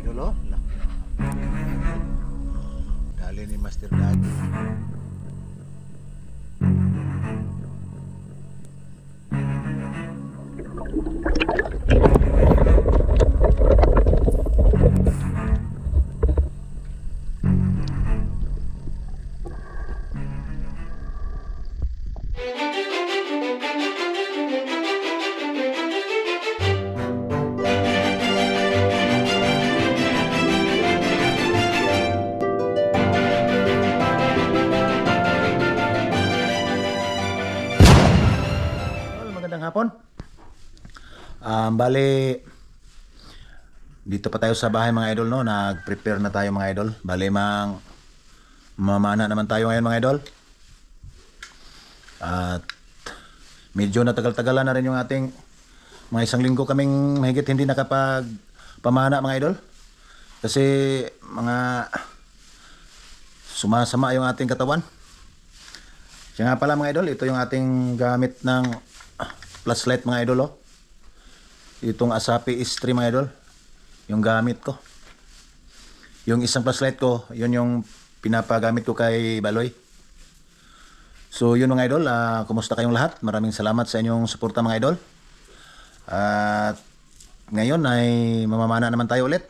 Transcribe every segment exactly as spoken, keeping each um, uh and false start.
idol, oh. Dali ni Master Dagi. Hapon. Um, bali dito pa tayo sa bahay mga idol, no. Nag-prepare na tayo mga idol. Bali mang mamana naman tayo ngayon mga idol. At medyo natagal-tagalan na rin yung ating mga isang linggo kaming mahigit hindi nakapag pamana mga idol. Kasi mga sumasama yung ating katawan. Kaya nga pala mga idol, ito yung ating gamit ng flashlight mga idol, oh. Itong Asapi S three mga idol, yung gamit ko. Yung isang flashlight ko, yun yung pinapagamit ko kay Baloy. So yun mga idol, uh, kumusta kayong lahat? Maraming salamat sa inyong suporta mga idol. At uh, ngayon ay mamamana naman tayo ulit.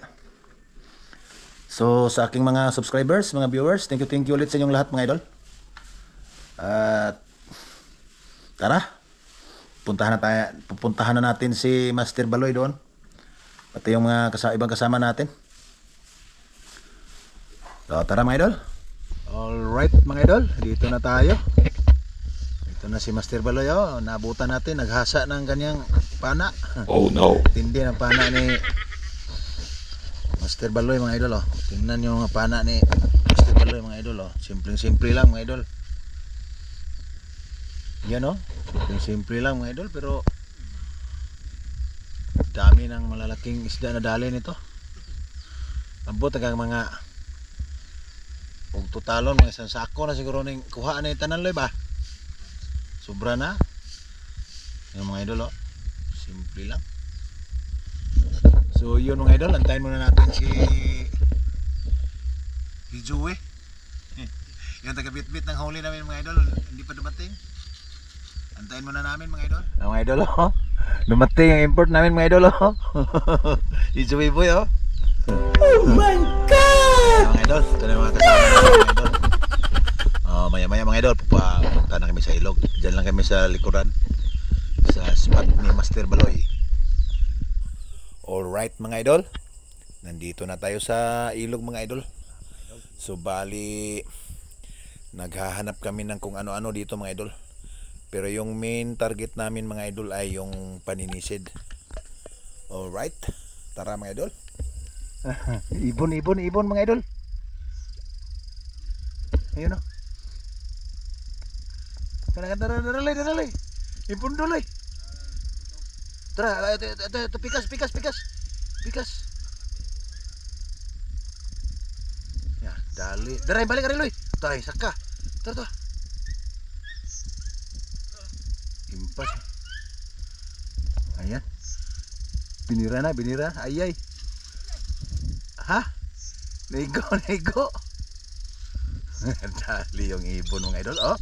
So sa aking mga subscribers, mga viewers, thank you thank you ulit sa inyong lahat mga idol. At uh, tara, puntahan na tayo, pupuntahan na natin si Master Baloy doon. Pati yung mga kasa, ibang kasama natin. So, tara mga idol. Alright mga idol, dito na tayo. Dito na si Master Baloy, oh. Naabutan natin, naghasa ng kanyang pana. Oh no. Tindi ng pana ni Master Baloy mga idol, oh. Tingnan yung pana ni Master Baloy mga idol, oh. Simpleng-simple lang mga idol. Yan, oh. Simple lang mga idol, pero dami ng malalaking isda na dali nito. Ambot hanggang mga og totalon mga isang sako na siguro ning kuha na tanan loy ba. Sobra na. Yung mga idol, oh. Simple lang. So yun mga idol, antayin muna natin si si Joey. Yung taga-bit-bit ng huli namin mga idol, hindi pa dumating. Antayin muna namin mga idol. Oh, mga idol, oh. Dumating ang import namin mga idol, oh. Si Joey Boy, oh. Oh my God! Mga idol, ito na yung mga kasama namin mga idol. Oh, maya maya mga idol, pupunta na kami sa ilog. Diyan lang kami sa likuran, sa spot ni Master Baloy. Alright mga idol, nandito na tayo sa ilog mga idol. So bali, naghahanap kami ng kung ano-ano dito mga idol. Pero yung main target namin mga idol ay yung paninisid. Alright, tara mga idol. Ibon, ibon, ibon mga idol. Ayun, o. Tara, tara, daralay, daralay. Ibon dulay. Tara, ito, ito, ito, pikas, pikas, pikas. Pikas. Ya, dali. Daray, balik ka rin, loy. Tay, saka. Tara, tara. Impas. Ayan. Binira na, binira. Ayay. Ha? Naigo, naigo. Dali yung ibon ng idol, oh.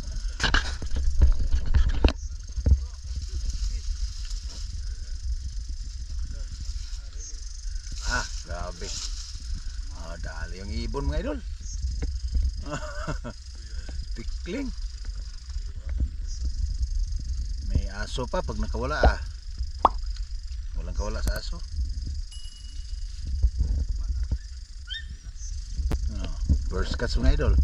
Ah, grabe. Oh, dali yung ibon mga idol. Tikling. May aso pa pag nakawala, ah. Walang kawala sa aso. Oh, first catch mga idol.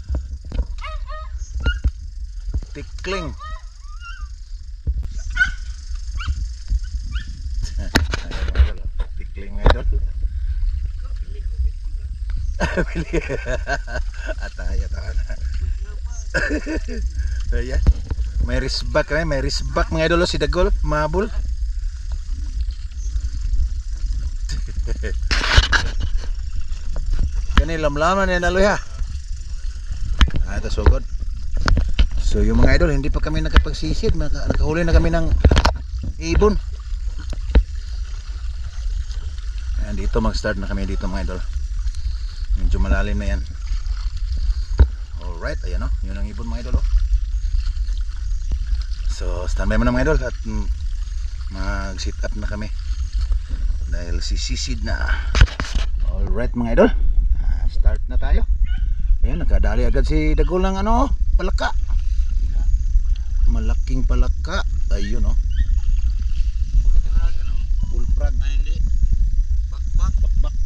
Tikling. Tikling mga idol. Atay, atay. Ayan. May risbak kami, may risbak mga idol, si Dagol, mabul. Gani lamlaman yan aloy ha. Ah, ito sugod. So yung mga idol, hindi pa kami nakapagsisid, nakahuli na kami ng ibon. Ayan, dito Ito mag-start na kami dito mga idol. Medyo malalim na yan. Alright, ayan o. Yun ang ibon mga idol o. So standby mo na mga idol at mm, mag-sit up na kami. Dahil sisisid na. Alright mga idol. Ah, start na tayo. Ayan, nakadali agad si Dagol ng ano, palaka. Malaking palaka. Ayun o. Bullfrog. Ay hindi. Bakbak. Bakbak.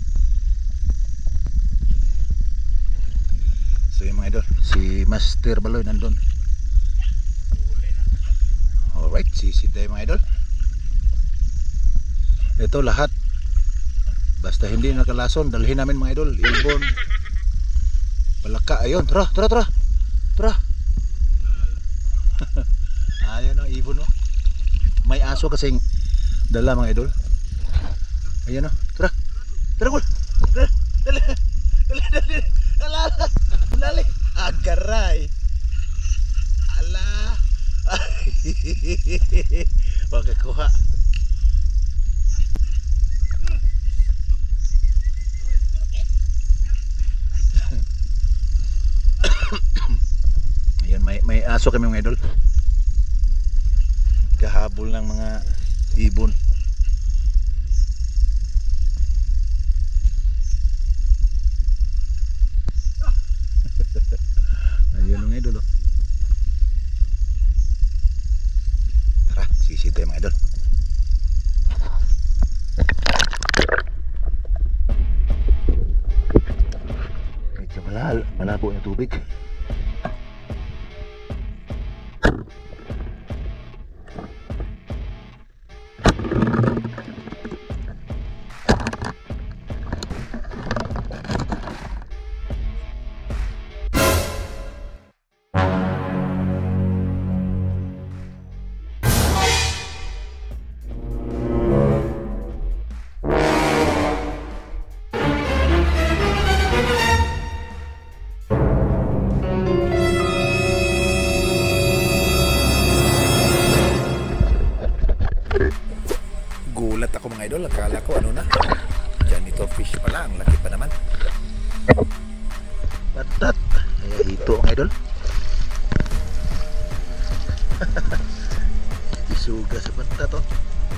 So yun mga idol, si Master Baloy nandun. Alright, sisid tayo mga idol. Ito lahat. Basta hindi nakalason, dalhin namin mga idol. Ibon, palaka, ayun, tara, tara, tara. Tara. Ayan o, ibon o. May aso kasing dala mga idol. Ayan o, tara. Tara gol. Tara, dali. Dali, dali. Ala, dali. Agaray. Ala. Pagkakuha. Ayun, may, may aso kami mga idol. Kahabol ng mga ibon. Ayun mga idol oh. Tara, sisid tayo mga idol. Medyo malal, malabo na tubig. Gulat ako mga idol, akala ko ano na, janito fish pala, ang laki pa naman. Patat, ay ito mga idol. Isuga sa patat oh.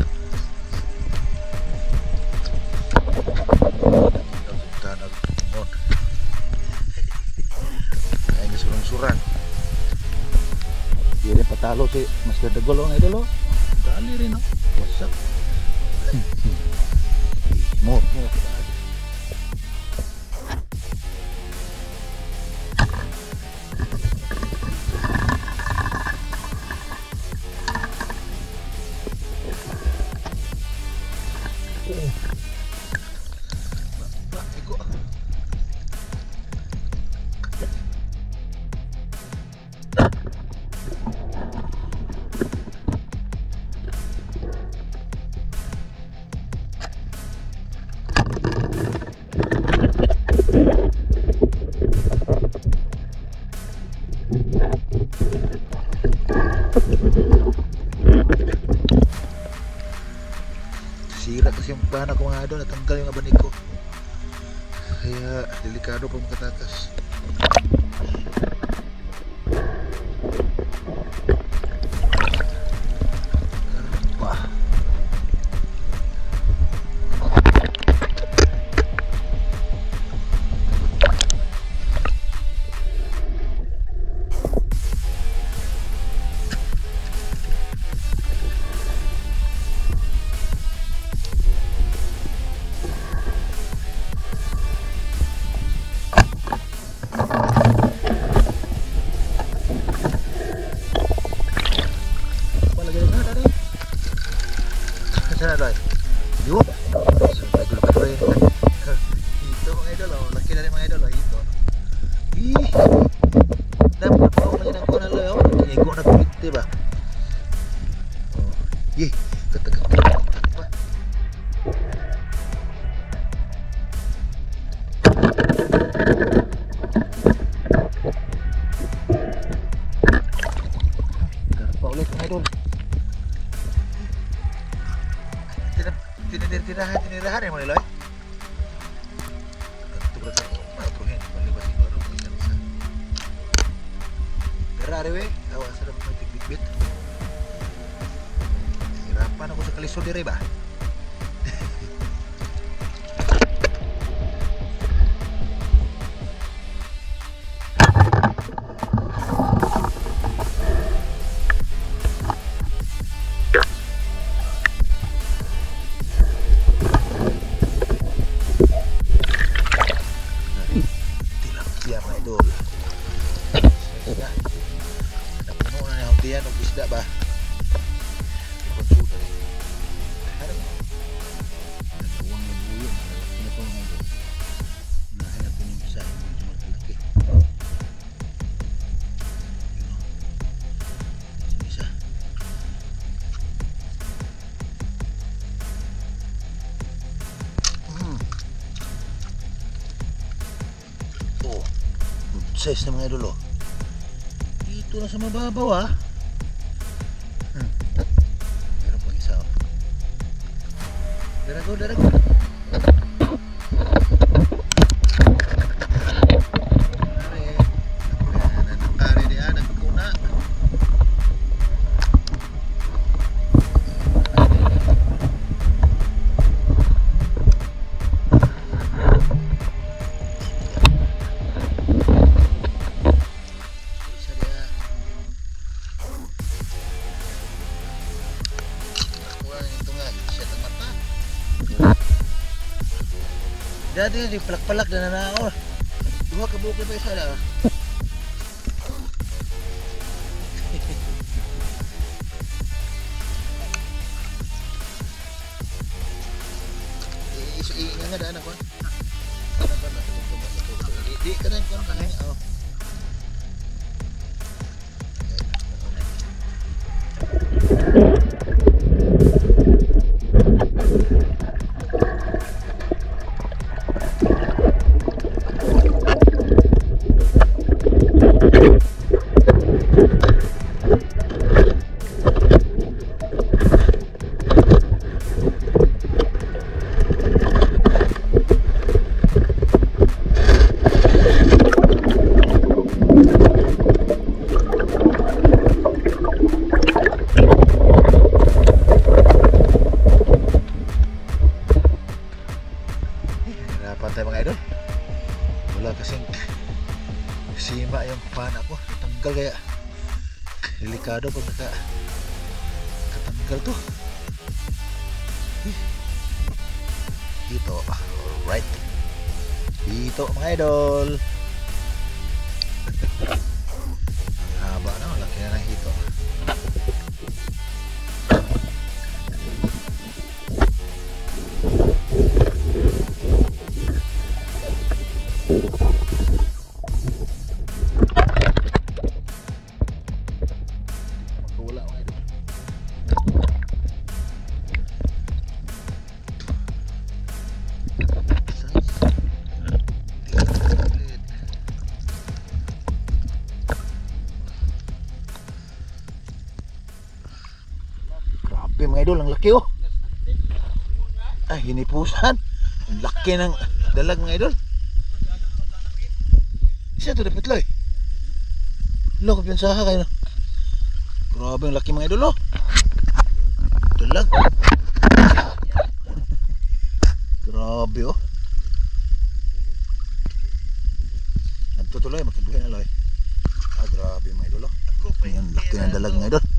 Tanag on. Ay nasurang-surang. Di rin patalo si Master Dagol mga idol oh. Dali rin oh. What's up? More, more. Sira kasi yung bana ko mga idol, natanggal yung abanik ko. Kaya delikado pa makatakas. Wah. Sana doy. Yup. Sampai dulu ka doy. Ito mga idol oh, laki na rin mga idol oh, ito. Ih. Dapat pa ako ng kuno loy oh. Igo na kulit diba? Oh. Ih, katagal. Garpa ulit mga idol. Tinirahan, tinirahan ya Maliloy. Ari we. Awa sarap mo tigbit-bit. Hirapan ako sa kalisod dire ba? Tilapia mga idol. Isda. Napuno na yung tiyan o isda ba? Ipagsuda eh. Harap. Nagawang ng buyo. Malaki na po mga idol. Unahin natin yung isa. Medyo malaki. Yun o. Isa isa. Hmm. Oh. Good size na mga idol oh. Dito na sa mababaw ah. Hmm. Meron pang isa oh. Darago, darago. Ari. Ayan, ari di ah, nagkuna. Isa dia. Wala nito nga, siya ng mata. Dati di palak-palak na nanaor. Duha ka bukid pa isa na. Iso nga nga daan ako. Di di ka na kon kani. Oh. Hirapan tayo mga idol. Wala kasing sima yung pana ko. Tanggal kaya. Delikado pag naka katanggal to. Dito. Alright. Dito mga idol. Haba na. Laki na ng hito. Wala mga idol. Grabe mga idol, ang laki oh. Ay, hinipusan. Ang laki ng dalag mga idol. Isa to dapat loy. Lo, kapiyansaha kayo no. Grabe ang laki mga idol oh. Dalag. Grabe oh. Nagtutuloy, magkaduhin na loy. Ah, grabe mga idol oh. Ang laki ng dalag mga idol.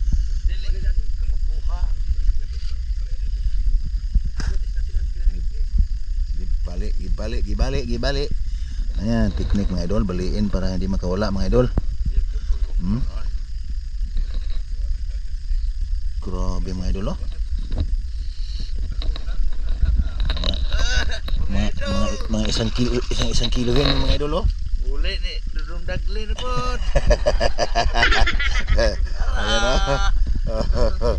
Gibalik, gibalik, gibalik, gibalik. Ayan, teknik mga idol, baliin para hindi makawala mga idol. Hmm? Grabe mga idol oh. Mga, mga, mga isang kilo, isang isang kilo yan mga idol oh. Uli ni, dudong dagli na po. Ayan oh.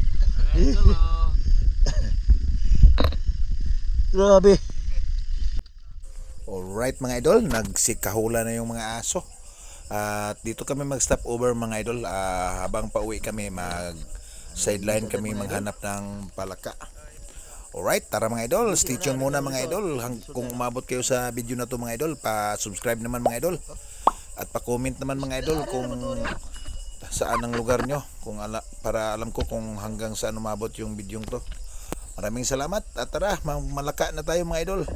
Grabe. Alright mga idol, nagsikahula na yung mga aso. At dito kami mag-stop over mga idol. Uh, habang pauwi kami, mag sideline kami maghanap ng palaka. Alright, tara mga idol, stay tuned muna mga idol. Hang, kung umabot kayo sa video na to mga idol, pa-subscribe naman mga idol. At pa-comment naman mga idol kung saan ang lugar nyo kung ala, para alam ko kung hanggang saan umabot yung bidyong to. Maraming salamat at tara, ma- malaka na tayo mga idol.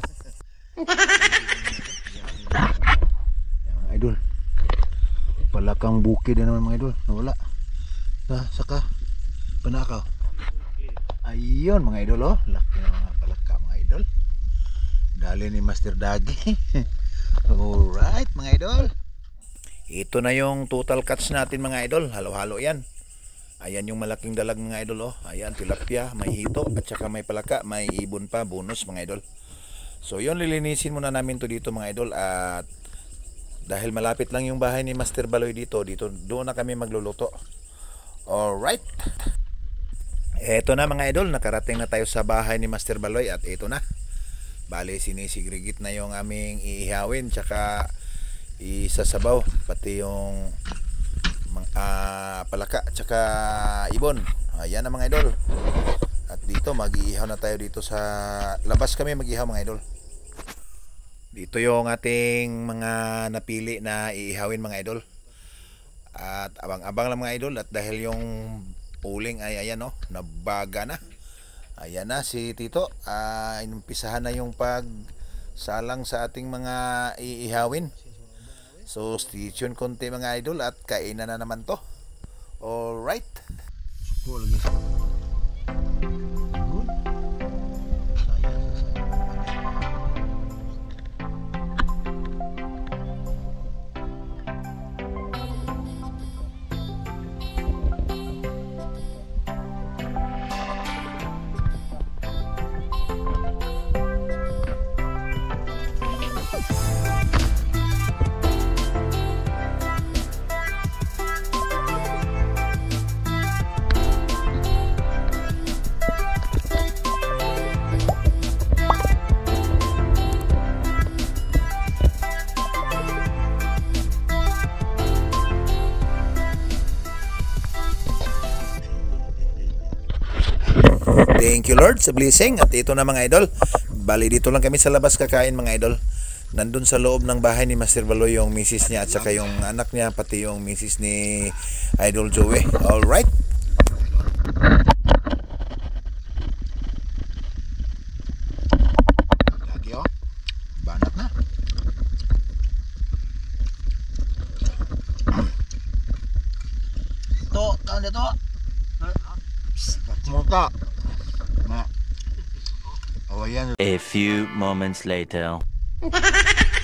Yan, mga idol. Palakang bukid na naman mga idol. Nawala. Na, saka. Panakaw. Ayun mga idol oh. Laki na mga palaka mga idol. Dali ni Master Dagi. Alright mga idol. Ito na yung total catch natin mga idol. Halo-halo yan. Ayan yung malaking dalag mga idol oh. Ayan tilapia, may hito at saka may palaka, may ibon pa, bonus mga idol. So yun, lilinisin muna namin to dito mga idol. At dahil malapit lang yung bahay ni Master Baloy dito, dito doon na kami magluluto. Alright. Eto na mga idol, nakarating na tayo sa bahay ni Master Baloy at ito na. Bale, sinisigregit na yung aming iihawin tsaka isasabaw, pati yung uh, palaka tsaka ibon. Ayan na mga idol. At dito mag-iihaw na tayo dito sa labas kami mag-iihaw mga idol. Dito yung ating mga napili na iihawin mga idol. At abang-abang lang mga idol. At dahil yung uling ay ayan o, nabaga na. Ayan na si Tito. Uh, inumpisahan na yung pagsalang sa ating mga iihawin. So stay tuned konti mga idol at kainan na naman to. Alright. Cool lagi. Good. Saya saya. Thank you Lord sa blessing. At ito na mga idol, bali dito lang kami sa labas kakain mga idol. Nandun sa loob ng bahay ni Master Baloy yung misis niya at saka yung anak niya, pati yung misis ni Idol Joey. Alright. Lagi oh, banat na. To, taon dito. Muka. Ma. Oh, yan. A few moments later.